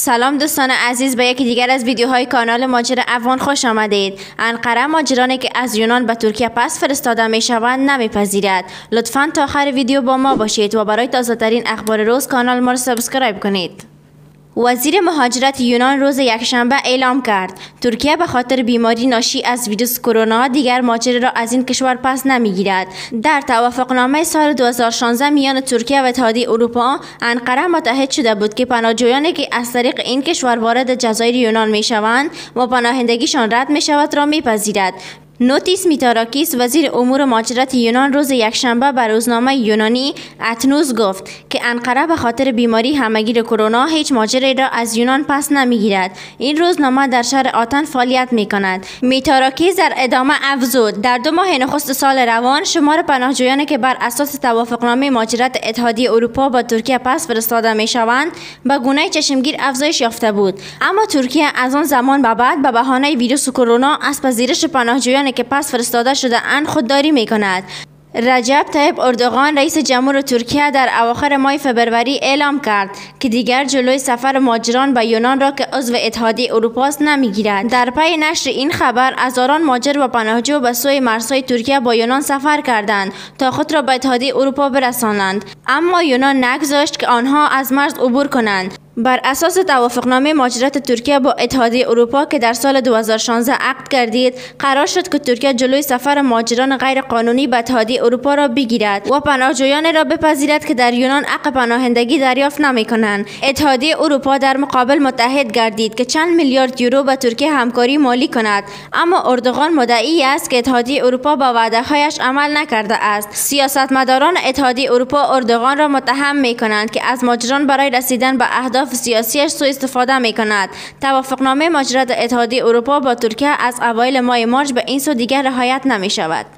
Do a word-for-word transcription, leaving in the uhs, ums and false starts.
سلام دوستان عزیز، به یکی دیگر از ویدیوهای کانال ماجر افغان خوش آمدید. انقره ماجرانی که از یونان به ترکیه پس فرستاده می شوند نمیپذیرد. لطفاً تا آخر ویدیو با ما باشید و برای تازه ترین اخبار روز کانال ما را سابسکرایب کنید. وزیر مهاجرت یونان روز یکشنبه اعلام کرد ترکیه به خاطر بیماری ناشی از ویروس کرونا دیگر مهاجر را از این کشور پس نمیگیرد. در توافقنامه سال دو هزار و شانزده میان ترکیه و اتحادیه اروپا، انقره متحد شده بود که پناهجویانی که از طریق این کشور وارد جزایر یونان می شوند و پناهندگیشان رد می شود را میپذیرد. نوتیس میتاراکیس وزیر امور مهاجرت یونان روز یکشنبه به روزنامه یونانی اتنوس گفت که انقره به خاطر بیماری همگیر کرونا هیچ مهاجری را از یونان پس نمیگیرد. این روزنامه در شهر آتن فعالیت میکند. میتاراکیس در ادامه افزود در دو ماه نخست سال روان شمار پناهجویانی که بر اساس توافقنامه مهاجرت اتحادیه اروپا با ترکیه پس فرستاده میشوند به گونه چشمگیر افزایش یافته بود، اما ترکیه از آن زمان به بعد به بهانه ویروس کرونا از پذیرش پناهجویان که پس فرستاده شده اند خودداری می کند. رجب طیب اردوغان رئیس جمهور ترکیه در اواخر ماه فبروری اعلام کرد که دیگر جلوی سفر مهاجران به یونان را که عضو اتحادیه اروپا است نمیگیرد. در پی نشر این خبر هزاران مهاجر و پناهجو به سوی مرزهای ترکیه با یونان سفر کردند تا خود را به اتحادیه اروپا برسانند، اما یونان نگذاشت که آنها از مرز عبور کنند. بر اساس توافقنامه مهاجرت ترکیه با اتحادیه اروپا که در سال دو هزار و شانزده عقد گردید، قرار شد که ترکیه جلوی سفر مهاجران غیر قانونی به اتحادیه اروپا را بگیرد و پناهجویان را بپذیرد که در یونان حق پناهندگی دریافت نمی‌کنند. اتحادیه اروپا در مقابل متحد گردید که چند میلیارد یورو به ترکیه همکاری مالی کند، اما اردوغان مدعی است که اتحادیه اروپا با وعده‌هایش عمل نکرده است. سیاستمداران اتحادیه اروپا اردوغان را متهم می‌کنند که از مهاجران برای رسیدن به اهداف سیاسیش سوء استفاده می کند. توافقنامه مهاجرت اتحادیه اروپا با ترکیه از اوایل ماه مارس به این سو دیگر رعایت نمی شود.